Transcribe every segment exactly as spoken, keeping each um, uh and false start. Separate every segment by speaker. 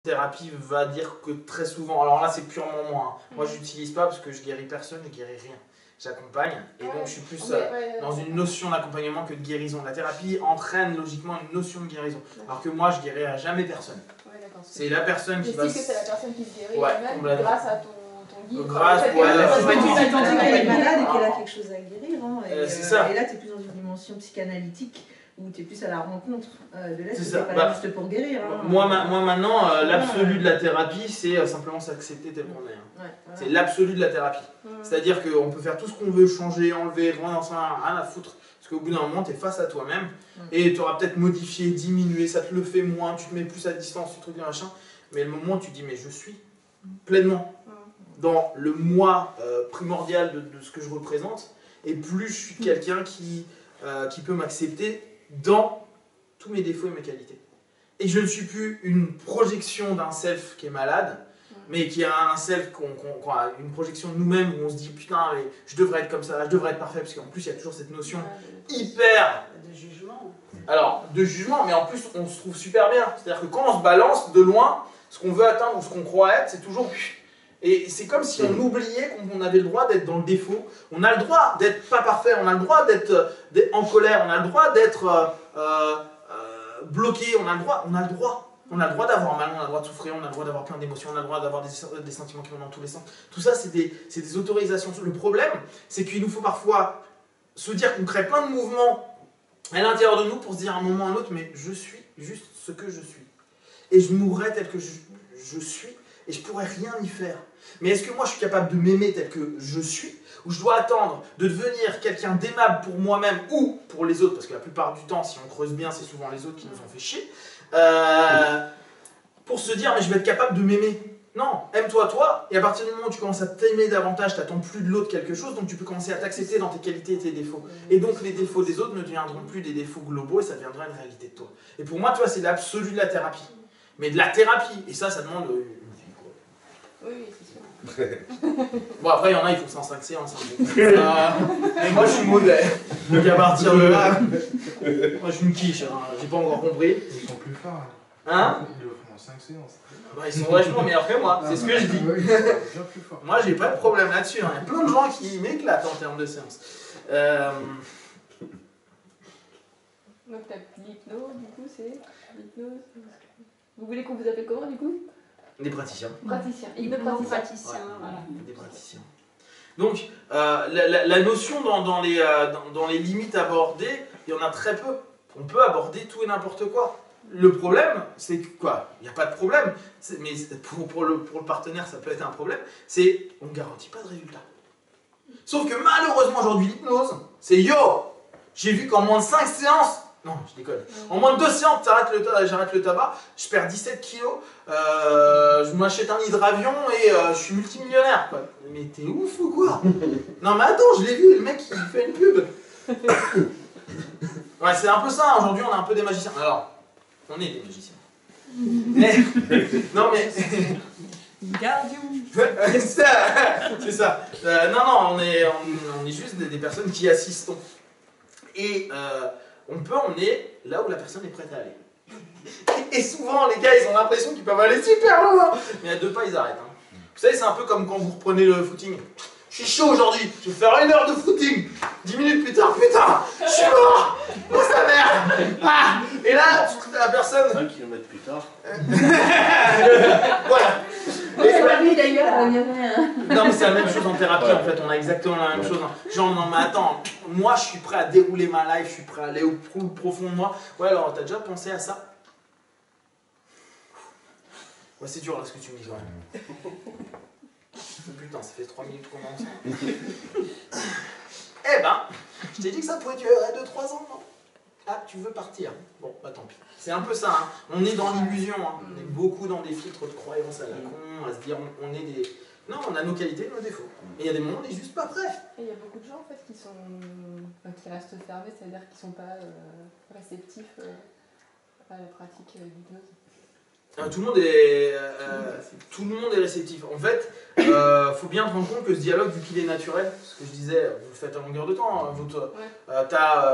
Speaker 1: Thérapie va dire que très souvent, alors là c'est purement moi, hein. Moi je n'utilise pas parce que je guéris personne, je guéris rien. J'accompagne et donc je suis plus euh, dans une notion d'accompagnement que de guérison. La thérapie entraîne logiquement une notion de guérison, alors que moi je guérirai jamais personne. C'est la personne qui va...
Speaker 2: que c'est la personne qui se guérit
Speaker 1: ouais,
Speaker 2: elle-même grâce à ton, ton guide.
Speaker 1: Grâce,
Speaker 2: ouais,
Speaker 1: ouais,
Speaker 3: parce que tu t'es senti qu'elle est malade et qu'elle a quelque chose à guérir. Hein, et,
Speaker 1: euh, c'est
Speaker 3: euh,
Speaker 1: ça.
Speaker 3: Et là tu es plus dans une dimension psychanalytique. Où tu es plus à la rencontre euh, de l'être, tu
Speaker 1: c'est
Speaker 3: pas
Speaker 1: bah,
Speaker 3: là juste pour guérir. Hein.
Speaker 1: Moi, ma, moi maintenant, euh, l'absolu de la thérapie, c'est euh, simplement s'accepter tel qu'on est. Hein.
Speaker 3: Ouais, voilà.
Speaker 1: C'est l'absolu de la thérapie. Mmh. C'est-à-dire qu'on peut faire tout ce qu'on veut, changer, enlever, rien à foutre. Parce qu'au bout d'un moment, tu es face à toi-même mmh. et tu auras peut-être modifié, diminué, ça te le fait moins, tu te mets plus à distance, ce truc et machin. Mais le moment où tu dis, mais je suis pleinement mmh. dans le moi euh, primordial de, de ce que je représente, et plus je suis quelqu'un qui, euh, qui peut m'accepter dans tous mes défauts et mes qualités. Et je ne suis plus une projection d'un self qui est malade, mais qui a un self, qu'on, qu'on, qu'on a une projection de nous-mêmes où on se dit putain, mais je devrais être comme ça, je devrais être parfait, parce qu'en plus il y a toujours cette notion hyper...
Speaker 4: de jugement.
Speaker 1: Alors, de jugement, mais en plus on se trouve super bien. C'est-à-dire que quand on se balance de loin, ce qu'on veut atteindre ou ce qu'on croit être, c'est toujours... Et c'est comme si on oubliait qu'on avait le droit d'être dans le défaut. On a le droit d'être pas parfait, on a le droit d'être, d'être en colère, on a le droit d'être euh, euh, bloqué, on a le droit, on a le droit. On a le droit d'avoir mal, on a le droit de souffrir, on a le droit d'avoir plein d'émotions, on a le droit d'avoir des, des sentiments qui vont dans tous les sens. Tout ça, c'est des, c'est des autorisations. Le problème, c'est qu'il nous faut parfois se dire qu'on crée plein de mouvements à l'intérieur de nous pour se dire à un moment ou à un autre, mais je suis juste ce que je suis. Et je mourrai tel que je, je suis, et je pourrais rien y faire. Mais est-ce que moi je suis capable de m'aimer tel que je suis, ou je dois attendre de devenir quelqu'un d'aimable pour moi-même ou pour les autres, parce que la plupart du temps, si on creuse bien, c'est souvent les autres qui nous ont fait chier, euh, pour se dire mais je vais être capable de m'aimer. Non, aime-toi toi, et à partir du moment où tu commences à t'aimer davantage, tu n'attends plus de l'autre quelque chose, donc tu peux commencer à t'accepter dans tes qualités et tes défauts. Et donc les défauts des autres ne deviendront plus des défauts globaux, et ça deviendra une réalité de toi. Et pour moi, tu vois, c'est l'absolu de la thérapie. Mais de la thérapie, et ça, ça demande une vie, quoi.
Speaker 2: Oui, c'est sûr.
Speaker 1: Bon, après, il y en a, il faut cent cinq séances. Hein. Euh, et moi, je suis mauvais. Donc, à partir de là, moi, je suis une quiche. Hein. J'ai pas encore compris.
Speaker 5: Ils sont plus forts.
Speaker 1: Hein?
Speaker 5: Ils le font en cinq séances.
Speaker 1: Bah, ils sont vachement meilleurs que moi, c'est ce que je dis.
Speaker 5: Bien plus fort.
Speaker 1: Moi, j'ai pas de problème là-dessus. Hein. Il y a plein de gens qui m'éclatent en termes de séances. Euh...
Speaker 2: Donc, t'as l'hypnose, du coup, c'est l'hypnose. Vous voulez qu'on vous appelle comment, du coup?
Speaker 1: Des praticiens.
Speaker 2: Praticiens.
Speaker 4: Hypnopraticiens.
Speaker 1: Ouais,
Speaker 4: Voilà.
Speaker 1: des praticiens. Donc, euh, la, la, la notion dans, dans, les, euh, dans, dans les limites abordées, il y en a très peu. On peut aborder tout et n'importe quoi. Le problème, c'est que quoi? Il n'y a pas de problème, mais pour, pour, le, pour le partenaire, ça peut être un problème, c'est on ne garantit pas de résultat. Sauf que malheureusement, aujourd'hui, l'hypnose, c'est yo, j'ai vu qu'en moins de cinq séances, non, je déconne. En moins de deux séances, j'arrête le tabac, je perds dix-sept kilos, euh, je m'achète un hydravion et euh, je suis multimillionnaire, quoi. Mais t'es ouf ou quoi? Non mais attends, je l'ai vu, le mec il fait une pub. Ouais, c'est un peu ça, aujourd'hui on est un peu des magiciens. Alors, on est des magiciens. Mais, non mais...
Speaker 4: Gardion.
Speaker 1: c'est ça, c'est ça. Euh, non, non, on est, on, on est juste des, des personnes qui assistons. Et... Euh, on peut emmener là où la personne est prête à aller. Et souvent, les gars, ils ont l'impression qu'ils peuvent aller super loin. Mais à deux pas, ils arrêtent. Hein. Vous savez, c'est un peu comme quand vous reprenez le footing. Je suis chaud aujourd'hui, je vais faire une heure de footing. Dix minutes plus tard, putain, je suis mort. Oh, sa mère. Ah. Et là, la personne...
Speaker 6: Un kilomètre plus tard.
Speaker 1: Voilà.
Speaker 3: C'est pas lui d'ailleurs.
Speaker 1: Non mais c'est la même chose en thérapie ouais. En fait, on a exactement la même chose. Genre non mais attends, moi je suis prêt à dérouler ma life, je suis prêt à aller au plus profond de moi. Ouais alors t'as déjà pensé à ça? Ouais c'est dur là ce que tu me dis quand même. Putain ça fait trois minutes qu'on est ensemble. Eh ben, je t'ai dit que ça pouvait durer deux trois ans non? Ah tu veux partir? Bon bah tant pis. C'est un peu ça, hein. On est dans l'illusion, hein. On est beaucoup dans des filtres de croyances à la con, à se dire on, on est des... Non, on a nos qualités et nos défauts. Et il y a des moments où on n'est juste pas prêt.
Speaker 2: Et il y a beaucoup de gens en fait qui sont... Enfin, qui restent fermés, c'est-à-dire qui ne sont pas euh, réceptifs euh, à la pratique euh, d'hypnose.
Speaker 1: Ah, tout le monde est... Euh, tout le monde est réceptif. En fait, il euh, faut bien te rendre compte que ce dialogue, vu qu'il est naturel, ce que je disais, vous le faites à longueur de temps, hein, votre, ouais. euh, t'as... Euh,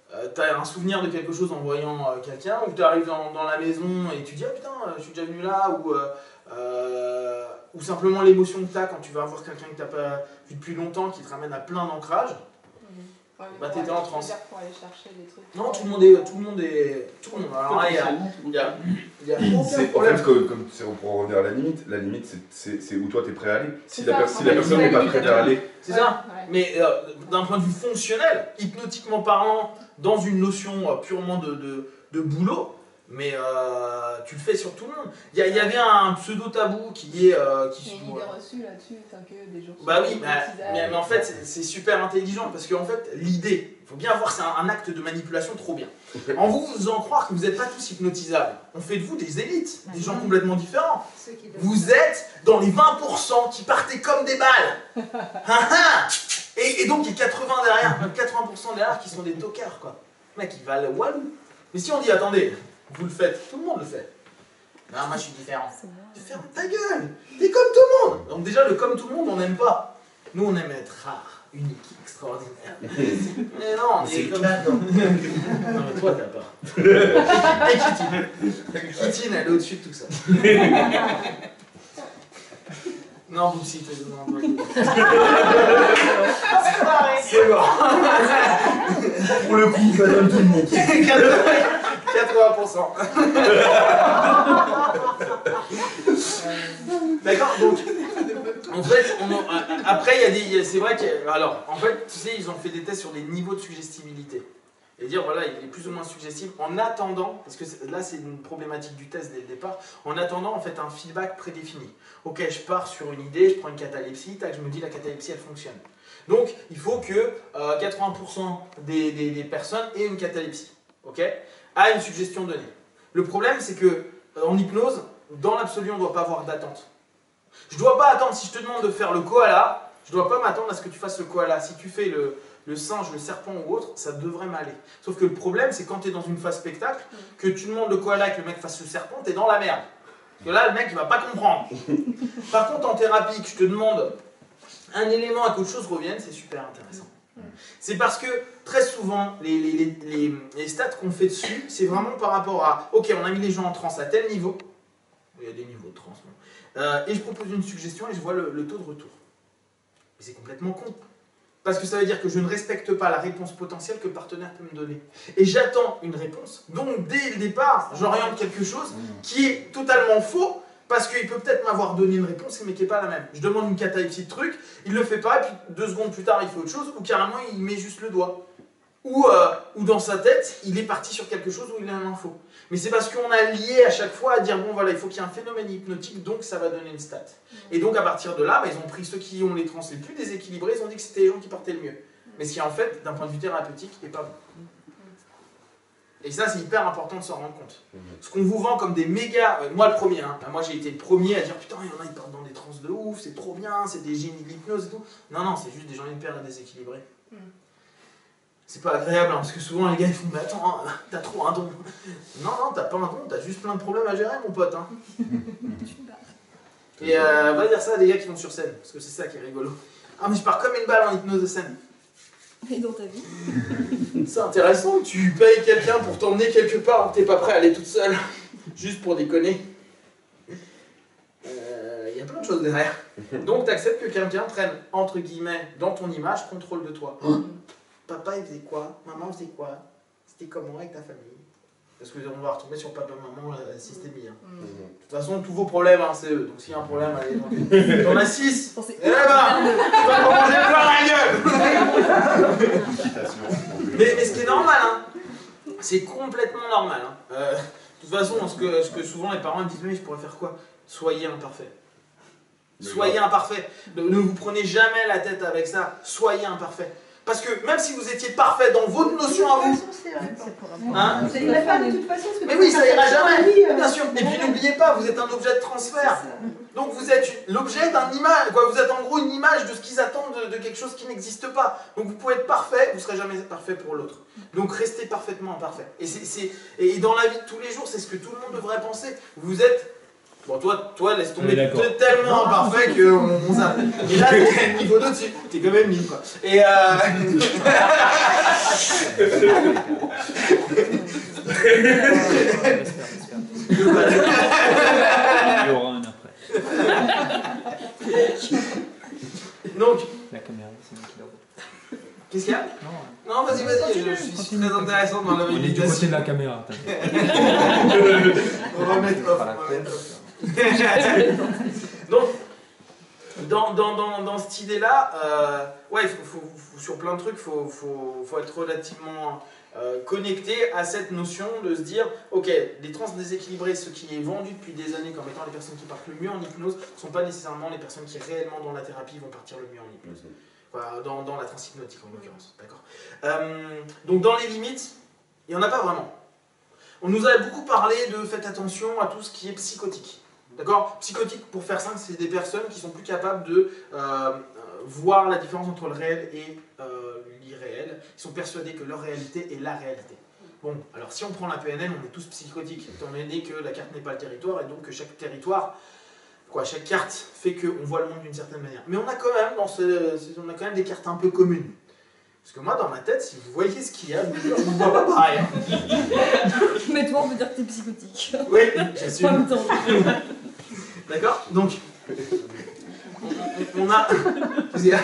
Speaker 1: euh, tu as un souvenir de quelque chose en voyant euh, quelqu'un, ou tu arrives dans, dans la maison et tu dis « Ah putain, euh, je suis déjà venu là », ou, euh, euh, ou simplement l'émotion que tu as quand tu vas voir quelqu'un que tu n'as pas vu depuis longtemps, qui te ramène à plein d'ancrage.
Speaker 2: Ouais,
Speaker 1: Bah,
Speaker 2: pour
Speaker 1: t'étais
Speaker 2: aller-
Speaker 1: en transe.
Speaker 2: je veux dire, pour aller chercher des trucs.
Speaker 1: Non, tout le monde est... Tout le monde est, tout le monde. Alors là, il y a,
Speaker 6: Potentiellement, tout le
Speaker 1: il y a, il y a
Speaker 7: C'est-
Speaker 1: aucun
Speaker 7: En
Speaker 1: problème.
Speaker 7: fait, comme, comme c'est pour revenir à la limite, la limite c'est- c'est c'est où toi t'es prêt à aller. Si
Speaker 2: C'est
Speaker 7: la,
Speaker 2: ça,
Speaker 7: per-
Speaker 2: en
Speaker 7: si
Speaker 2: fait,
Speaker 7: la
Speaker 2: c'est
Speaker 7: personne
Speaker 2: la
Speaker 7: n'est pas
Speaker 2: limite.
Speaker 7: prête à aller,
Speaker 1: C'est
Speaker 2: Ouais,
Speaker 1: ça.
Speaker 2: ouais.
Speaker 1: Mais euh, d'un point de vue fonctionnel, hypnotiquement parlant, dans une notion euh, purement de, de, de boulot, mais euh, tu le fais sur tout le monde. Il y, a- il y avait un pseudo tabou qui est... euh, qui,
Speaker 2: Il y a une idée reçue là-dessus, enfin que des gens.
Speaker 1: Bah
Speaker 2: sont
Speaker 1: oui, bah,
Speaker 2: hypnotisables.
Speaker 1: mais, mais en fait c'est- c'est super intelligent parce qu'en fait l'idée, il faut bien voir, c'est un, un acte de manipulation trop bien. En vous faisant croire que vous n'êtes pas tous hypnotisables, on fait de vous des élites, des gens complètement différents.
Speaker 3: Ceux qui donnent-
Speaker 1: Vous êtes dans les vingt pour cent qui partaient comme des balles. Ah, ah. et, et donc il y a quatre-vingts derrière, même quatre-vingts pour cent derrière qui sont des tocards quoi. Mec, ils valent walou. Mais si on dit attendez, vous le faites, tout le monde le fait. Non, moi je suis différent.
Speaker 2: C'est moi.
Speaker 1: Ferme ta gueule. T'es comme tout le monde. Donc déjà le comme tout le monde on n'aime pas. Nous on aime être rare, unique, extraordinaire. Mais non, on est comme... Non mais toi t'as pas. Et Kitine. Kitine elle est au-dessus de tout ça. Non, vous aussi, t'es non, non, c'est bon.
Speaker 7: pour le coup, ça donne tout le monde.
Speaker 1: quatre-vingts pour cent. D'accord, donc en fait, on a- après il y a des, il y a- c'est vrai que, alors en fait, tu sais, ils ont fait des tests sur les niveaux de suggestibilité et dire voilà, il est plus ou moins suggestible en attendant, parce que c'est- là c'est une problématique du test dès le départ, en attendant en fait un feedback prédéfini. Ok, je pars sur une idée, je prends une catalepsie, tac, je me dis la catalepsie elle fonctionne. Donc il faut que euh, quatre-vingts pour cent des, des- des personnes aient une catalepsie, ok, à une suggestion donnée. Le problème c'est que euh, en hypnose, dans l'absolu, on ne doit pas avoir d'attente. Je ne dois pas attendre, si je te demande de faire le koala, je ne dois pas m'attendre à ce que tu fasses le koala. Si tu fais le, le singe, le serpent ou autre, ça devrait m'aller. Sauf que le problème, c'est quand tu es dans une phase spectacle, que tu demandes le koala et que le mec fasse le serpent, tu es dans la merde. Parce que là, le mec, il va pas comprendre. Par contre, en thérapie, que je te demande un élément et qu'autre chose revienne, c'est super intéressant. C'est parce que très souvent, les, les, les, les, les stats qu'on fait dessus, c'est vraiment par rapport à, ok, on a mis les gens en transe à tel niveau, il y a des niveaux de transe, bon. euh, et je propose une suggestion et je vois le, le taux de retour. Mais c'est complètement con. Parce que ça veut dire que je ne respecte pas la réponse potentielle que le partenaire peut me donner. Et j'attends une réponse, donc dès le départ, j'oriente quelque chose qui est totalement faux, parce qu'il peut peut-être m'avoir donné une réponse, mais qui n'est pas la même. Je demande une catalepsie de truc, il le fait pas, et puis deux secondes plus tard, il fait autre chose, ou carrément, il met juste le doigt. Ou, euh, ou dans sa tête, il est parti sur quelque chose où il a une info. Mais c'est parce qu'on a lié à chaque fois à dire, bon voilà, il faut qu'il y ait un phénomène hypnotique, donc ça va donner une stat. Et donc à partir de là, bah, ils ont pris ceux qui ont les trans les plus déséquilibrés, ils ont dit que c'était les gens qui partaient le mieux. Mais ce qui en fait, d'un point de vue thérapeutique, n'est pas bon. Et ça, c'est hyper important de s'en rendre compte. Ce qu'on vous vend comme des méga... euh, moi, le premier, hein, moi j'ai été le premier à dire, putain, il y en a, ils partent dans des trans de ouf, c'est trop bien, c'est des génies de l'hypnose et tout. Non, non, c'est juste des gens hyper déséquilibrés. C'est pas agréable, hein, parce que souvent les gars ils font, mais attends, hein, t'as trop un don. Non, non, t'as pas un don, t'as juste plein de problèmes à gérer, mon pote. Hein. Et euh, va dire ça à des gars qui vont sur scène, parce que c'est ça qui est rigolo. Ah, mais je pars comme une balle en hypnose de scène.
Speaker 4: Et dans ta vie?
Speaker 1: C'est intéressant, tu payes quelqu'un pour t'emmener quelque part où t'es pas prêt à aller toute seule, juste pour déconner. Il euh, y a plein de choses derrière. Donc t'acceptes que quelqu'un prenne, entre guillemets, dans ton image, contrôle de toi. Papa il faisait quoi? Maman faisait quoi? C'était comment avec ta famille? Parce qu'on va retomber sur papa, maman, la systémie. Hein.
Speaker 2: Mm.
Speaker 7: Mhm.
Speaker 1: De toute façon, tous vos problèmes, hein, c'est eux. Donc s'il y a un problème, allez, t'en as six.
Speaker 2: Attends, c'est
Speaker 1: Eh ben, tu vas t'en manger plein la gueule.
Speaker 7: Citation.
Speaker 1: mais, mais ce qui est normal, hein, c'est complètement normal. Hein. Euh, de toute façon, ce que, ce que souvent les parents me disent, mais je pourrais faire quoi? Soyez imparfait. Soyez imparfait. Ne, ne vous prenez jamais la tête avec ça. Soyez imparfait. Parce que même si vous étiez parfait dans votre notion à vous, hein,
Speaker 3: Ça ira pas de toute façon. parce que
Speaker 1: mais oui, ça ira jamais,
Speaker 3: vie, euh,
Speaker 1: bien sûr. Et puis n'oubliez pas, vous êtes un objet de transfert. Donc vous êtes l'objet d'un image, quoi. Vous êtes en gros une image de ce qu'ils attendent de, de quelque chose qui n'existe pas. Donc vous pouvez être parfait, vous ne serez jamais parfait pour l'autre. Donc restez parfaitement imparfait. Et, c'est, c'est, et dans la vie de tous les jours, c'est ce que tout le monde devrait penser. Vous êtes Bon, toi, toi laisse tomber,
Speaker 6: Oui, d'accord.
Speaker 1: t'es tellement imparfait qu'on on zappe. Et là, t'es niveau deux dessus, t'es quand même mille, quoi. Et euh...
Speaker 6: Il y aura un après.
Speaker 1: Donc,
Speaker 6: La caméra, c'est moi qui la vois.
Speaker 1: qu'est-ce qu'il y a?
Speaker 6: Non,
Speaker 1: Non, vas-y, vas-y, je, je suis très intéressant dans la
Speaker 6: on est du côté de la caméra, t'inquiète.
Speaker 1: On va mettre off,
Speaker 6: Pas la
Speaker 1: on va
Speaker 6: peine.
Speaker 1: mettre off. Donc, dans, dans, dans, dans cette idée-là, euh, ouais, faut, faut, faut- sur plein de trucs, il faut, faut, faut être relativement euh, connecté à cette notion de se dire, ok, les trans déséquilibrés, ce qui est vendu depuis des années comme étant les personnes qui partent le mieux en hypnose, ne sont pas nécessairement les personnes qui réellement dans la thérapie vont partir le mieux en hypnose. Enfin, dans, dans la transhypnotique en l'occurrence, d'accord. Euh, donc dans les limites, il n'y en a pas vraiment. On nous a beaucoup parlé de faites attention à tout ce qui est psychotique. D'accord? Psychotique, pour faire simple, c'est des personnes qui sont plus capables de euh, voir la différence entre le réel et euh, l'irréel. Ils sont persuadés que leur réalité est la réalité. Bon, alors si on prend la P N L, on est tous psychotiques, étant donné que la carte n'est pas le territoire, et donc que chaque territoire, quoi, chaque carte fait qu'on voit le monde d'une certaine manière. Mais on a quand même, dans ce, on a quand même des cartes un peu communes. Parce que moi, dans ma tête, si vous voyez ce qu'il y a, je ne vois pas pareil.
Speaker 2: Mais toi, on veut dire que t'es psychotique.
Speaker 1: Oui,
Speaker 2: En
Speaker 1: j'assume.
Speaker 2: même temps.
Speaker 1: D'accord? Donc, on, on a... Qu'est-ce qu'il y a?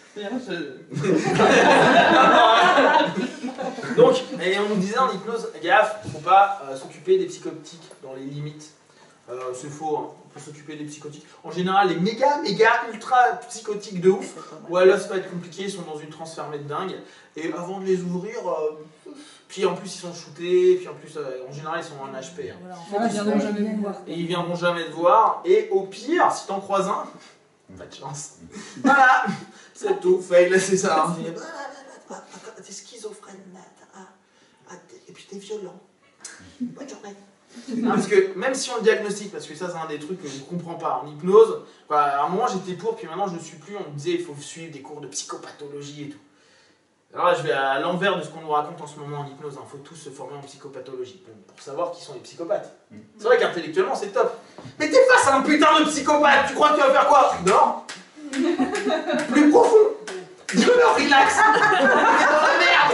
Speaker 1: Donc, et on nous disait en hypnose, gaffe, il ne faut pas euh, s'occuper des psychotiques dans les limites. Euh, c'est faux, hein. On peut s'occuper des psychotiques. En général, les méga, méga, ultra psychotiques de ouf, ou alors ça va être compliqué, ils sont dans une transe fermée de dingue, et avant de les ouvrir, euh, puis en plus ils sont shootés, puis en plus, euh, en général, ils sont en H P. Hein.
Speaker 2: Voilà, en fait, ils viendront jamais vous voir.
Speaker 1: Et ils viendront jamais te voir, et au pire, si t'en croises un, pas de chance. Voilà, c'est tout, fail, c'est ça. Hein. T'es schizophrène, et puis t'es violent. Bonne journée. Non, parce que même si on le diagnostique, parce que ça c'est un des trucs que je ne comprends pas en hypnose, quoi, à un moment j'étais pour, puis maintenant je ne suis plus, on me disait il faut suivre des cours de psychopathologie et tout. Alors là je vais à l'envers de ce qu'on nous raconte en ce moment en hypnose, il hein, faut tous se former en psychopathologie, pour, pour savoir qui sont les psychopathes. C'est vrai qu'intellectuellement c'est top. Mais t'es face à un putain de psychopathe, tu crois que tu vas faire quoi? Non. Plus profond. Je me relax. T'es dans la merde.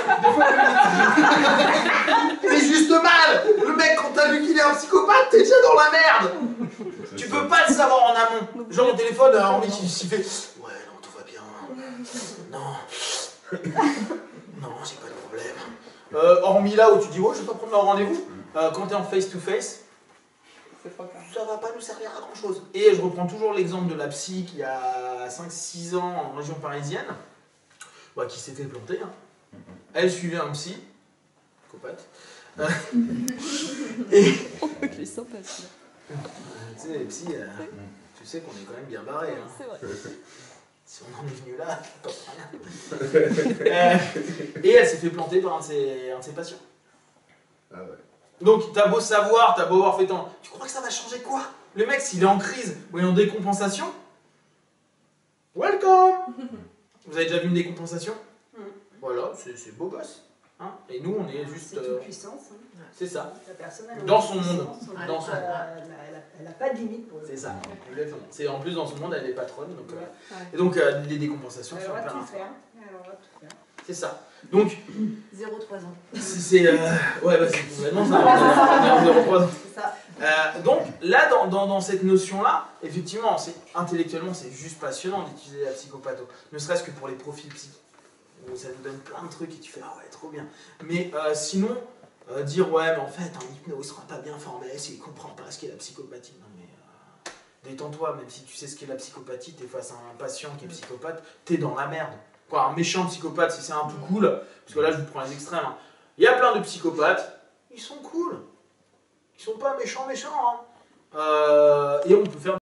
Speaker 1: T'es juste mal. Le mec quand t'as vu qu'il est un psychopathe, t'es déjà dans la merde. Tu peux pas le savoir en amont. Genre au téléphone, euh, Henri qui s'y fait ouais non tout va bien. Non. Non j'ai pas de problème. Euh, hormis là où tu dis ouais je vais pas prendre leur rendez-vous. Euh, quand t'es en face to face. Ça va pas nous servir à grand chose. Et je reprends toujours l'exemple de la psy qui a cinq six ans en région parisienne, bah, qui s'est fait planter. Hein. Elle suivait un psy, psychopathe. Euh, et.
Speaker 2: Je les sens pas, celui-là.
Speaker 1: Tu sais, les psys, euh, tu sais qu'on est quand même bien barrés. Hein.
Speaker 2: C'est vrai.
Speaker 1: Si on en est venu là, t'en sais rien. euh, et elle s'est fait planter par un de ses, un de ses patients.
Speaker 7: Ah ouais.
Speaker 1: Donc, t'as beau savoir, t'as beau avoir fait tant. Tu crois que ça va changer quoi? Le mec, s'il est en crise ou est en décompensation, welcome. Vous avez déjà vu une décompensation?
Speaker 4: Mm.
Speaker 1: Voilà, c'est beau gosse. Hein, et nous, on est juste.
Speaker 4: C'est
Speaker 1: euh,
Speaker 4: une puissance. Hein.
Speaker 1: c'est ça.
Speaker 4: La personne, elle a
Speaker 1: Dans
Speaker 4: une
Speaker 1: son monde.
Speaker 4: puissance,
Speaker 1: Dans
Speaker 4: elle
Speaker 1: son
Speaker 4: a-
Speaker 1: monde.
Speaker 4: Elle n'a pas de limite pour le
Speaker 1: C'est ça. Exactement. C'est en plus dans son monde, elle est patronne. Donc, euh,
Speaker 2: Ouais.
Speaker 1: et donc, euh, les décompensations
Speaker 4: Elle
Speaker 1: sont
Speaker 4: aura
Speaker 1: hyper
Speaker 4: tout
Speaker 1: importantes.
Speaker 4: faire. Elle aura tout faire.
Speaker 1: C'est ça. Donc,
Speaker 3: zéro trois ans.
Speaker 1: c'est. Euh, ouais, bah, c'est complètement ça. On est en zéro trois.
Speaker 3: C'est ça.
Speaker 1: Euh, donc là, dans, dans, dans cette notion-là, effectivement, c'est intellectuellement, c'est juste passionnant d'utiliser la psychopatho. Ne serait-ce que pour les profils psy. Où ça nous donne plein de trucs et tu fais ah ouais, trop bien. Mais euh, sinon, euh, dire ouais, mais en fait, un hypno, il sera pas bien formé s'il comprend pas ce qu'est la psychopathie. Non, mais euh, détends-toi, même si tu sais ce qu'est la psychopathie, t'es face à un patient qui est psychopathe, t'es dans la merde. Quoi, un méchant psychopathe, si c'est un tout cool, parce que là, je vous prends les extrêmes. Hein. Il y a plein de psychopathes, ils sont cool. Ils sont pas méchants, méchants. Hein. Euh, et on peut faire